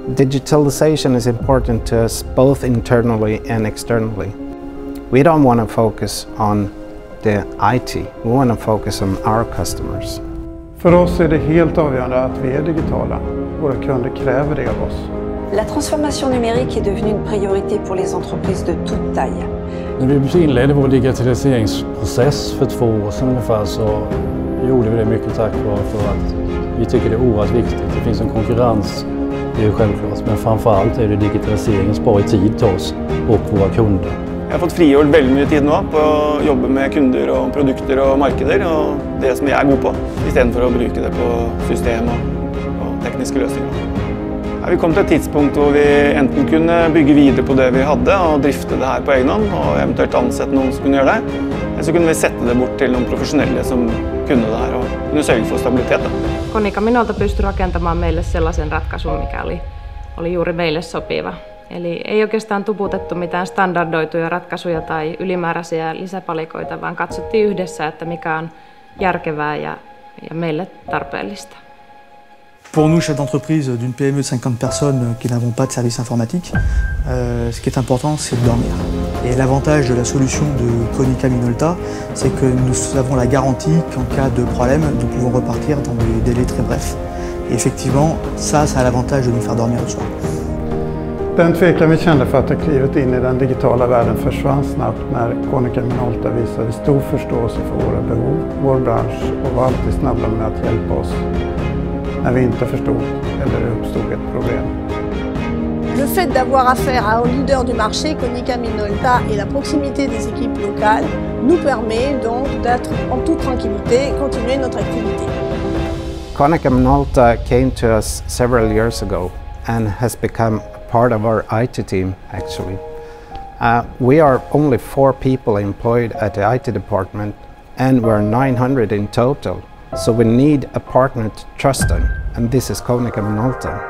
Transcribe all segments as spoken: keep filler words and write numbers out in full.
Digitalization is important to us both internally and externally. We don't want to focus on the I T, we want to focus on our customers. För oss är det helt avgörande att vi är digitala. Våra kunder kräver det av oss. La transformation numérique est devenue une priorité pour les entreprises de toute taille. När vi inledde vår digitaliseringsprocess för två år sedan ungefär så gjorde vi det mycket tack vare för att vi tycker det är oerhört viktigt. Det finns en konkurrens, det är ju självklart, men framförallt är det digitaliseringen sparar tid till oss och våra kunder. Jag har fått frigjort väldigt mycket tid nu på att jobba med kunder och produkter och marknader och det som jag är god på, istället för att bruka det på system och, och tekniska lösningar. Ja, vi kom till ett tidspunkt då vi enten kunde bygga vidare på det vi hade och drifta det här på egen hand och eventuellt ansätta någon som kunde göra det. Eller så kunde vi sätta det bort till någon professionella som kunde det här och kunde sörja för stabilitet. Konica Minolta pystyi rakentamaan meille sellaisen ratkaisun, mikä oli, oli juuri meille sopiva. Eli ei oikeastaan tuputettu mitään standardoituja ratkaisuja tai ylimääräisiä lisäpalikoita, vaan katsottiin yhdessä, että mikä on järkevää ja, ja meille tarpeellista. Pour nous, chefs d'entreprise d'une P M E de cinquante personnes qui n'avons pas de service informatique, euh, ce qui est important, c'est de dormir. Et l'avantage de la solution de Konica Minolta, c'est que nous avons la garantie qu'en cas de problème, nous pouvons repartir dans des délais très brefs. Et effectivement, ça, ça a l'avantage de nous faire dormir le soir. Den tvekan vi kände för att ha klivit in i den digitala världen försvann snabbt när Konica Minolta visade stor förståelse för våra behov, vår bransch och var alltid snabba med att hjälpa oss när vi inte förstod eller det uppstod ett problem. Le fait d'avoir affaire à un leader du marché, Konica Minolta, et la proximité des équipes locales nous permet donc d'être en toute tranquillité et continuer notre activité. Konica Minolta came to us several years ago and has become part of our I T team, actually. Uh, we are only four people employed at the I T department and we're nine hundred in total. So we need a partner to trust in, and this is Konica Minolta.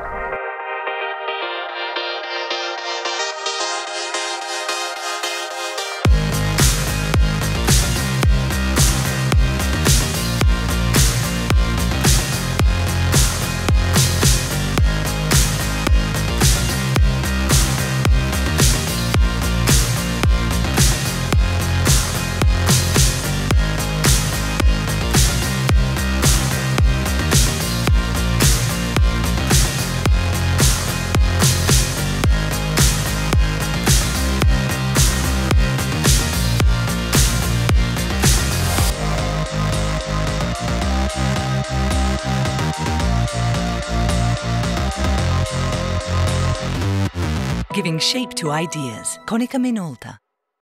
Giving shape to ideas. Konica Minolta.